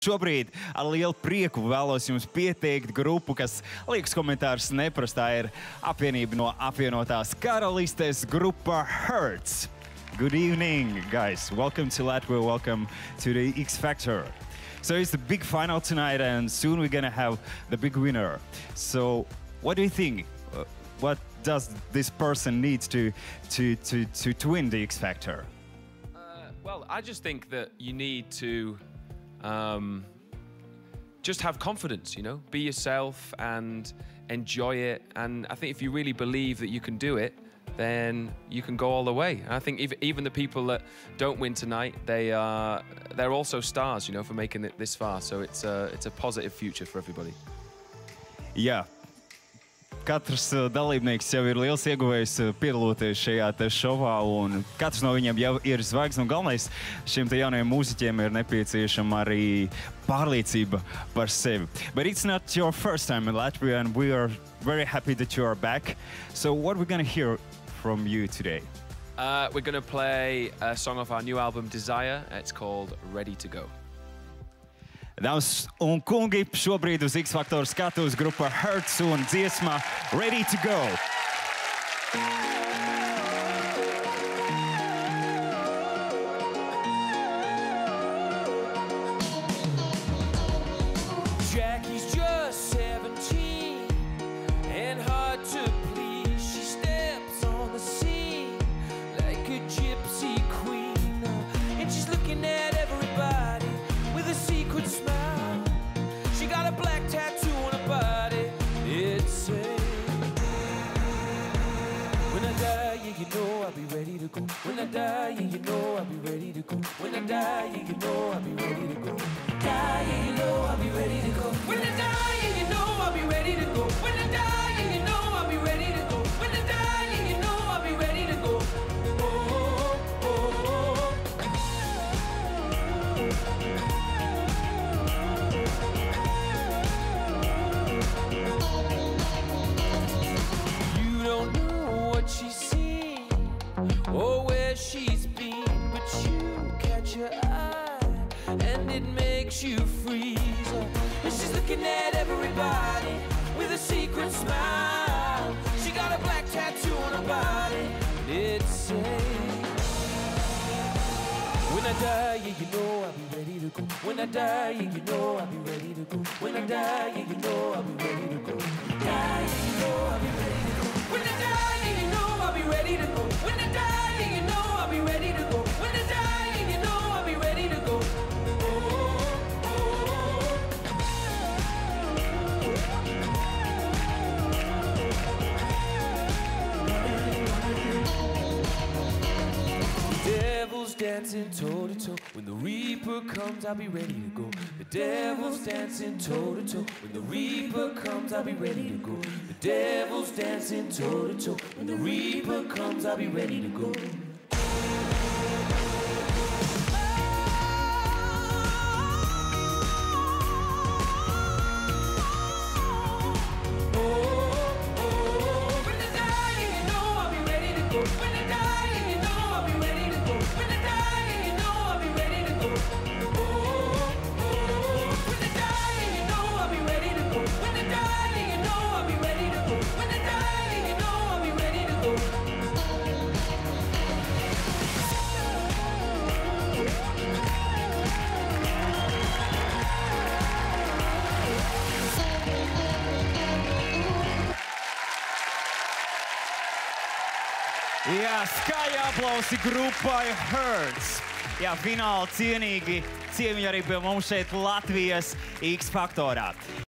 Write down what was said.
Šobrīd ar lielu prieku vēlos jums pieteikt grupu, kas liekas komentārus neprast. Tā ir apvienība no apvienotās karalistes grupa Hertz. Good evening, guys. Welcome to Latvia. Welcome to the X Factor. So it's the big final tonight, and soon we're gonna have the big winner. So what do you think? What does this person need to win the X Factor? Well, I just think that you need to just have confidence, you know, be yourself and enjoy it. And I think if you really believe that you can do it, then you can go all the way. And I think even the people that don't win tonight, they're also stars, you know, for making it this far. So it's a positive future for everybody. Yeah. Katrs dalībnieks jau ir liels ieguvējs piedaloties šajā šovā, un katrs no viņiem jau ir zvaigzne. Galvenais šiem jaunajiem mūziķiem ir nepieciešama arī pārliecība par sevi. But it's not your first time in Latvia, and we are very happy that you are back. So what we're going to hear from you today? We're going to play a song of our new album, Desire. It's called Ready to Go. Dāmas un kungi, šobrīd uz X Factor skatuves grupa Hertz un dziesma Ready to Go. Jackie's just 17 and hard to please. She steps on the scene like a gypsy queen, and she's looking at everybody with a secret smile. She got a black tattoo on her body. It says, when I die, yeah, you know I'll be ready to go. When I die, yeah, you know I'll be ready to go. When I die, yeah, you know I'll be ready to go. Die, yeah, you know I'll be ready to go. When I die, yeah, you know I'll be ready to go. When I die, yeah, you know I'll be ready to go. When I die, yeah, you know I'll be ready to go. Oh, oh, oh. You don't know what she's seen or where she's been, but you catch her eye and it makes you freeze. And she's looking at everybody with a secret smile. She got a black tattoo on her body. It says, when I die, yeah, you know I'll be ready to go. When I die, yeah, you know I'll be ready to go. When I die, yeah, you know I'll be ready to go. Die, yeah, you know I'll be ready to go. When I die, yeah, you know I'll be ready to go. When I die, yeah, you know I'll be ready to go. When I die, yeah, you know I'll be ready to go. Devil's dancing toe to toe. When the Reaper comes, I'll be ready to go. The devil's dancing toe to toe. When the Reaper comes, I'll be ready to go. The devil's dancing toe to toe. When the Reaper comes, I'll be ready to go. Jā, skaļi aplausi grupai Hertz. Jā, fināli cienīgi ciemiņi arī pie mums šeit Latvijas X Faktorā.